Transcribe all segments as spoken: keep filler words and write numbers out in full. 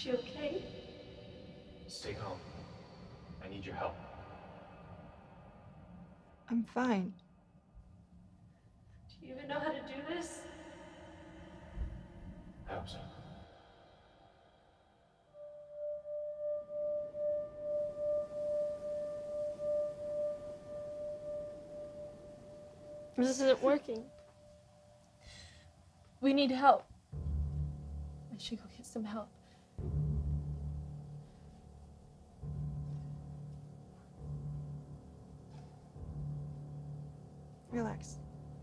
she okay? Stay calm. I need your help. I'm fine. Do you even know how to do this? I hope so. This isn't working. We need help. I should go get some help. Relax.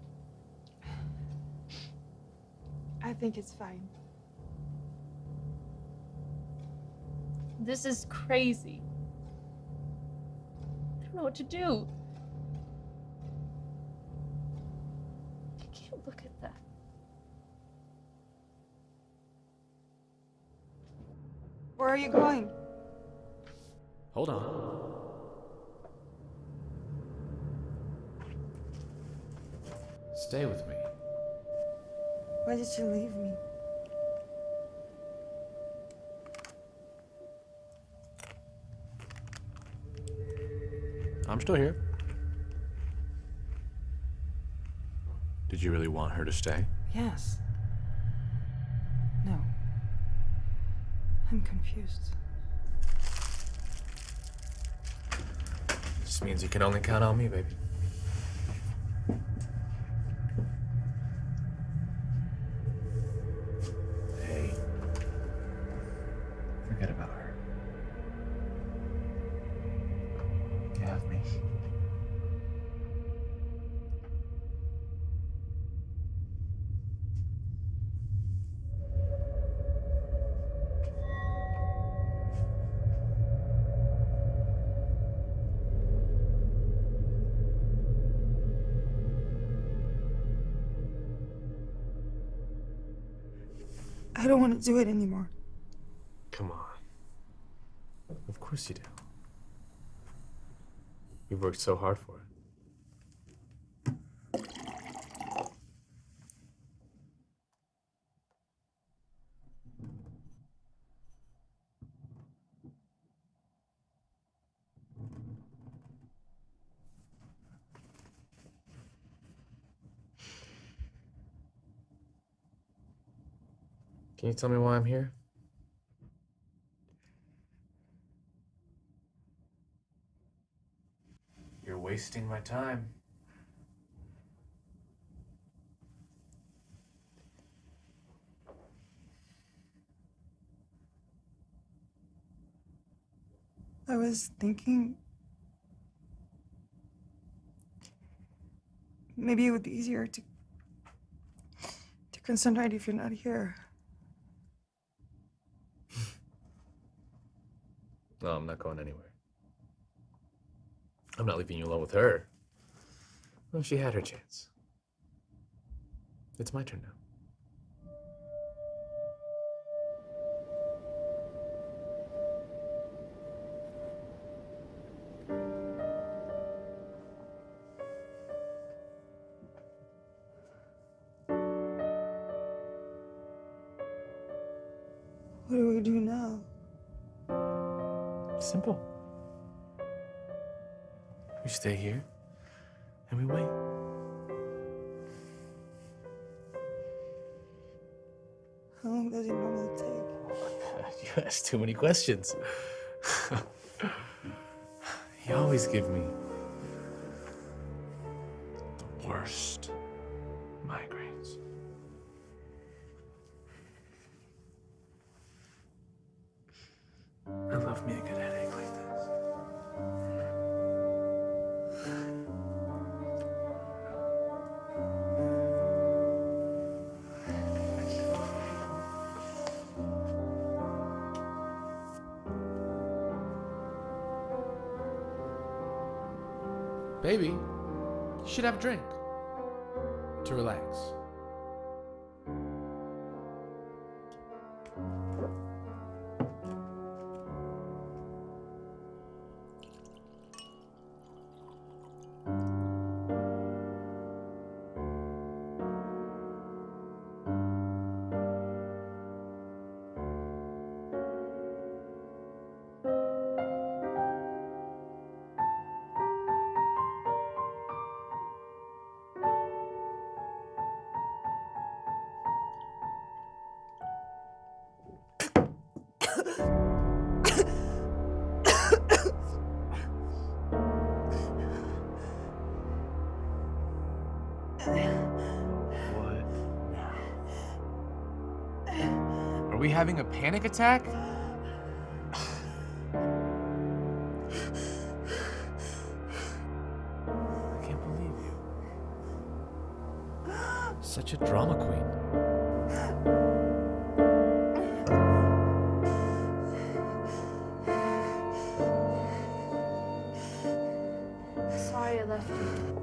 I think it's fine. This is crazy. I don't know what to do. You can't look at that. Where are you going? Hold on. Stay with me. Why did you leave me? I'm still here. Did you really want her to stay? Yes. No. I'm confused. This means you can only count on me, baby. Hey. Forget about her. You have me. I don't want to do it anymore. Come on. Of course you do. You've worked so hard for it. Can you tell me why I'm here? You're wasting my time. I was thinking maybe it would be easier to to concentrate if you're not here. No, I'm not going anywhere. I'm not leaving you alone with her. Well, she had her chance. It's my turn now. What do we do now? Simple. We stay here and we wait. How long does it normally take? You ask too many questions. You always give me the worst migraines. I love me a good headache like this. Baby, you should have a drink to relax. we having a panic attack? I can't believe you. Such a drama queen. Sorry I left you.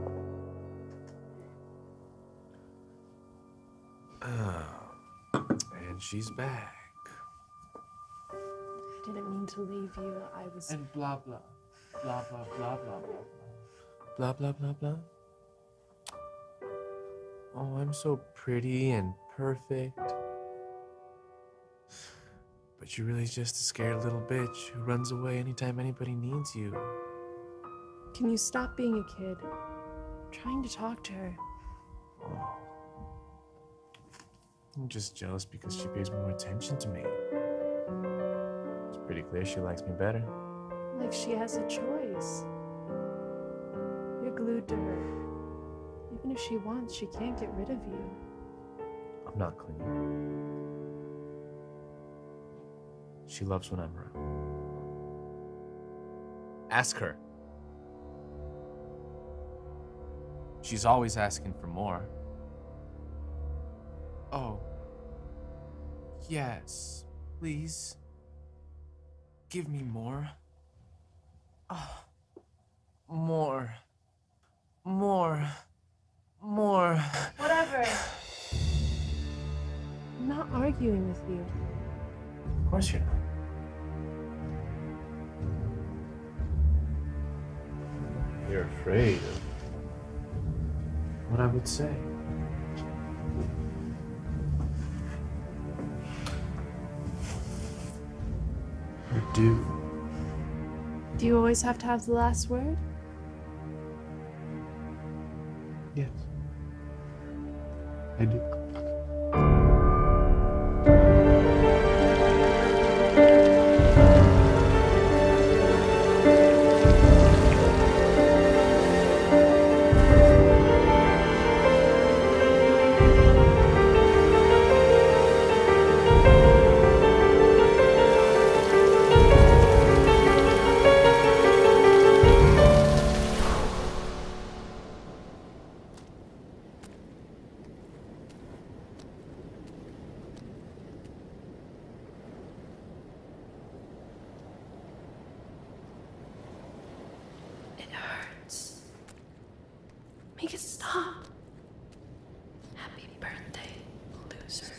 Oh, and she's back. I didn't mean to leave you. I was... And blah, blah. Blah, blah, blah, blah, blah, blah. Blah, blah, blah, blah. Oh, I'm so pretty and perfect. But you're really just a scared little bitch who runs away anytime anybody needs you. Can you stop being a kid? I'm trying to talk to her. Oh. I'm just jealous because she pays more attention to me. It's pretty clear she likes me better. Like she has a choice. You're glued to her. Even if she wants, she can't get rid of you. I'm not clingy. She loves when I'm around. Ask her. She's always asking for more. Oh. Yes, please. Give me more. Oh. More. More. More. Whatever. I'm not arguing with you. Of course you're not. You're afraid of what I would say. Or do. Do you always have to have the last word? Yes. I do. Make it stop. Happy birthday, loser.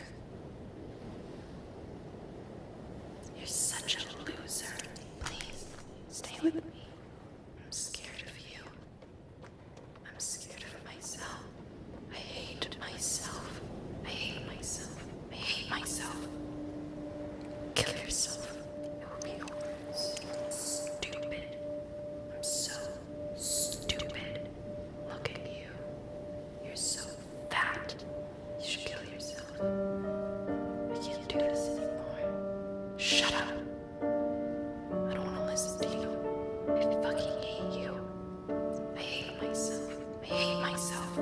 You're such a loser. Please, stay with me. I'm scared of you. I'm scared of myself. I hate myself. I hate myself. I hate myself. Kill yourself. It will be over. Stupid. I'm so stupid. Look at you. You're so fat. You should kill yourself. I can't do this anymore. Shut up. I don't want to listen to you. I fucking hate you. I hate myself. I hate myself.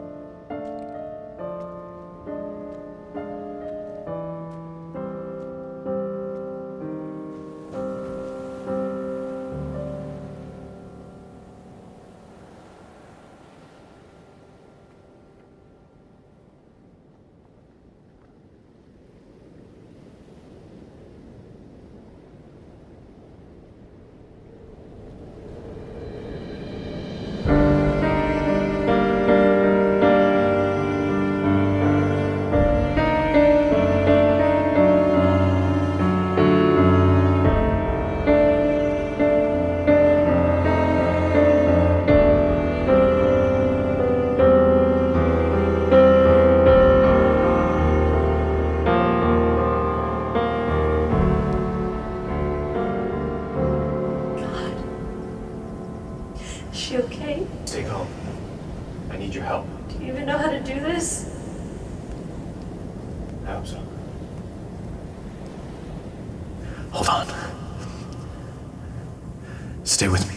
Is she okay? Stay calm. I need your help. Do you even know how to do this? I hope so. Hold on. Stay with me.